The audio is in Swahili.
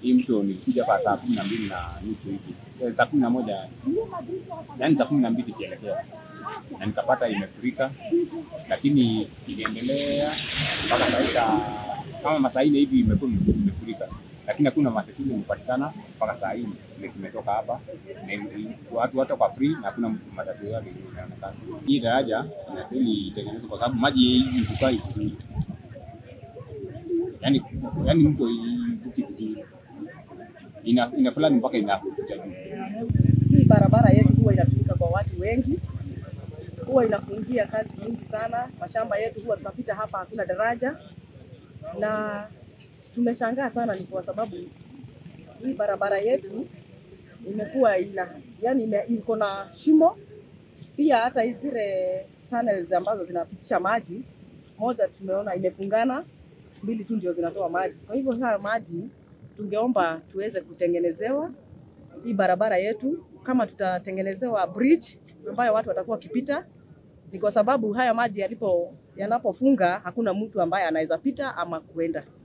Hii mto nilikuja kwa saa 12:30 hivi. Saa 11, yani saa 12 kielekea. Na nikapata imefurika, lakini iliendelea mpaka saa kama masaa 4 hivi imefurika. Lakini hakuna matatizo yamepatikana mpaka saa hii tumetoka hapa. Watu wote kwa free na hakuna matatizo yote yanaonekana. Hii daraja inastahili itengenezwe kwa sababu maji hii hukai vizuri. Yaani mto ivuki vizuri. Ina fulani mpaka inapita juu. Hii barabara yetu huwa inatumika kwa watu wengi. Huwa inafungia kazi nyingi sana. Mashamba yetu huwa tunapita hapa hakuna daraja. Na tumeshangaa sana ni kwa sababu hii barabara yetu imekuwa iko na shimo. Pia hata zile tunnels ambazo zinapitisha maji, moja tumeona imefungana, 2 tu ndio zinatoa maji. Kwa hivyo haya maji tungeomba tuweze kutengenezewa hii barabara yetu, kama tutatengenezewa bridge ambayo watu watakuwa kipita, ni kwa sababu haya maji yanapofunga hakuna mtu ambaye anaweza pita ama kuenda.